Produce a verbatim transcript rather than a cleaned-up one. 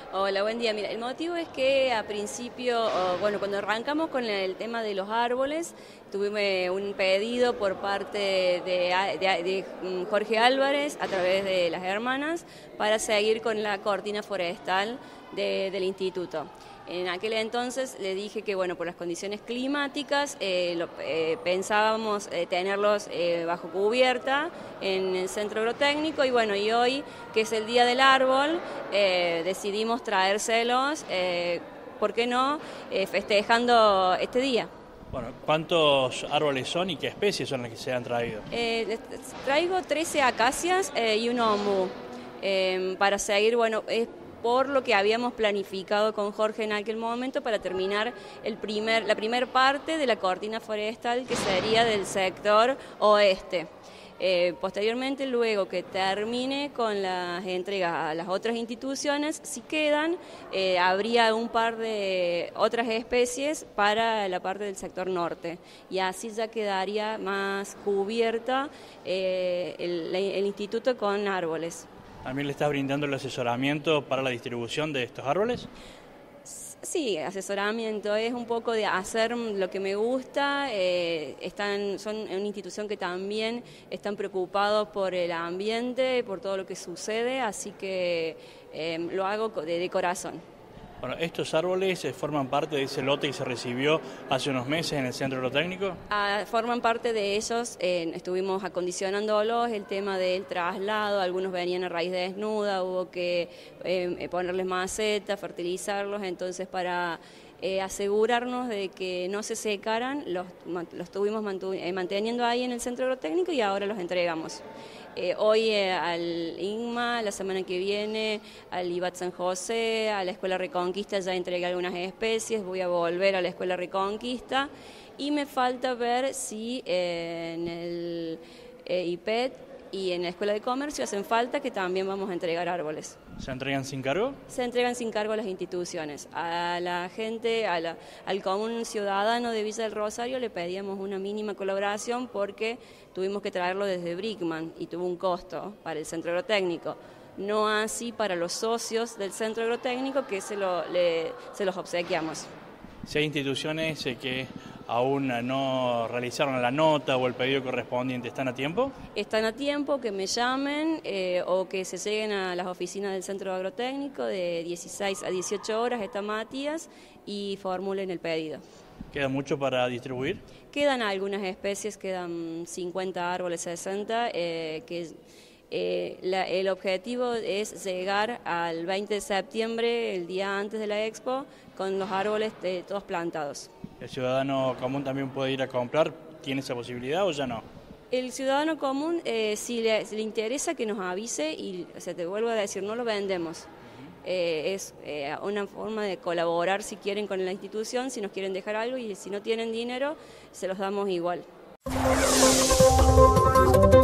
Hola, buen día. Mira, el motivo es que a principio, o, bueno, cuando arrancamos con el tema de los árboles, tuvimos un pedido por parte de, de, de Jorge Álvarez a través de las hermanas para seguir con la cortina forestal de, del instituto. En aquel entonces le dije que, bueno, por las condiciones climáticas eh, lo, eh, pensábamos eh, tenerlos eh, bajo cubierta en el centro agrotécnico y bueno, y hoy, que es el Día del Árbol, eh, decidimos traérselos, eh, ¿por qué no?, eh, festejando este día. Bueno, ¿cuántos árboles son y qué especies son las que se han traído? Eh, traigo trece acacias eh, y un omú eh, para seguir, bueno, es por lo que habíamos planificado con Jorge en aquel momento para terminar el primer, la primera parte de la cortina forestal, que sería del sector oeste. Eh, posteriormente, luego que termine con las entregas a las otras instituciones, si quedan, eh, habría un par de otras especies para la parte del sector norte, y así ya quedaría más cubierta eh, el, el instituto con árboles. ¿También le estás brindando el asesoramiento para la distribución de estos árboles? Sí, asesoramiento, es un poco de hacer lo que me gusta. Eh, están, son una institución que también están preocupados por el ambiente, por todo lo que sucede, así que eh, lo hago de, de corazón. Bueno, ¿estos árboles forman parte de ese lote que se recibió hace unos meses en el centro agrotécnico? Ah, forman parte de ellos, eh, estuvimos acondicionándolos, el tema del traslado, algunos venían a raíz de desnuda, hubo que eh, ponerles maceta, fertilizarlos, entonces para eh, asegurarnos de que no se secaran, los, los estuvimos manteniendo ahí en el centro agrotécnico y ahora los entregamos. Eh, hoy eh, al I N M A, la semana que viene al I B A T San José, a la Escuela Reconquista ya entregué algunas especies, voy a volver a la Escuela Reconquista y me falta ver si eh, en el eh, I P E T y en la Escuela de Comercio hacen falta, que también vamos a entregar árboles. ¿Se entregan sin cargo? Se entregan sin cargo a las instituciones. A la gente, a la, al común ciudadano de Villa del Rosario le pedíamos una mínima colaboración porque tuvimos que traerlo desde Brickman y tuvo un costo para el centro agrotécnico. No así para los socios del centro agrotécnico, que se, lo, le, se los obsequiamos. Si hay instituciones que aún no realizaron la nota o el pedido correspondiente, ¿están a tiempo? Están a tiempo, que me llamen eh, o que se lleguen a las oficinas del centro agrotécnico de dieciséis a dieciocho horas, está Matías, y formulen el pedido. ¿Queda mucho para distribuir? Quedan algunas especies, quedan cincuenta árboles, sesenta, eh, que eh, la, el objetivo es llegar al veinte de septiembre, el día antes de la Expo, con los árboles de, todos plantados. ¿El ciudadano común también puede ir a comprar? ¿Tiene esa posibilidad o ya no? El ciudadano común, eh, si, le, si le interesa, que nos avise y, o sea, te vuelvo a decir, no lo vendemos. Eh, es eh, una forma de colaborar, si quieren, con la institución, si nos quieren dejar algo, y si no tienen dinero, se los damos igual.